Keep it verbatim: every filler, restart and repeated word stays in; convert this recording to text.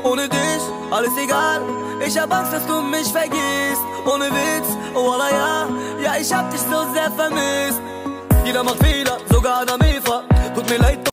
ohne dich, alles egal. Ich hab Angst, dass du mich vergisst. Ohne Witz, oh Allah ja, ja ich hab dich so sehr vermisst. Jeder macht Fehler, sogar Adam Eva. Tut mir leid.